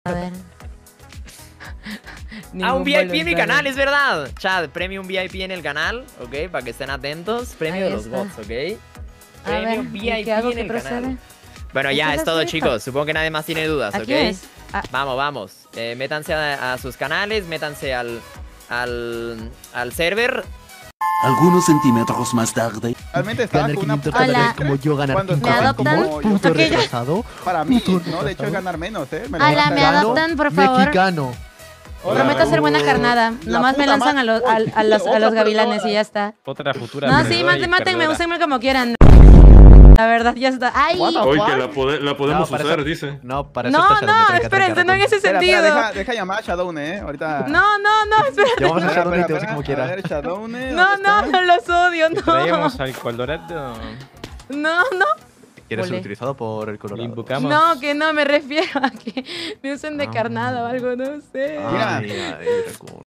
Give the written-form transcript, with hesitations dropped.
A ver. Un VIP en mi canal, es verdad. Chad, premium VIP en el canal, ¿ok? Para que estén atentos. Premio Ahí de los está. bots, ¿ok? A ver, Premio ¿y VIP qué hago en que el procede? canal. Bueno, ¿Qué ya estás es todo, haciendo? chicos. Supongo que nadie más tiene dudas, ¿A ¿ok? quién es? Vamos, vamos. Métanse a sus canales, métanse al server. Algunos centímetros más tarde. Realmente estaba Ganar con una 500 puta Hola. dólares como yo ganar Cuando 5 ¿Me estaba adoptan? como puto Ok, ya. retrasado. para mí, Puto ¿no? De hecho retrasado. es ganar menos, ¿eh? Me lo Hola, gastan. ¿me adoptan, por favor? Mexicano. Hola. Prometo hacer buena carnada. La Nomás me puta lanzan a los, madre. a los Otra gavilanes perdedora. y ya está. Otra futura. No, sí, perdedora y mátenme, perdedora. úsenme como quieran. La verdad, ya está. ¡Ay! What the Hoy fuck? que la podemos para usar, eso- dice. No, para eso No, está Shadow, no, me trae que espérense, no en ese Espera, sentido. deja llamar a Shadowne, ahorita. No, espérate. Llamamos a Espera, Shadow y te espera, usa como A quiera. ver, Shadowne. No, ¿dónde está? no, los odio, Te no. traemos al Colorado. No. ¿Quieres ser Ole. utilizado por el Le Colorado? invocamos. No, que no, me refiero a que me usen de carnada o algo, no sé. Mira. Ay, ay, Dracón.